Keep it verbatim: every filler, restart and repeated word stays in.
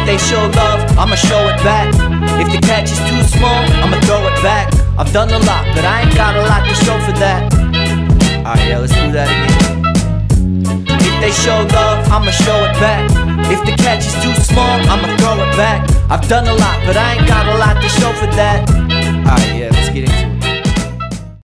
they show love, I'ma show it back. If the catch is too small, I'ma throw it back. I've done a lot, but I ain't got a lot to show for that. Alright, yeah, let's do that again. If they show love, I'ma show it back. If the catch is too small, I'ma throw it back. I've done a lot, but I ain't got a lot to show for that.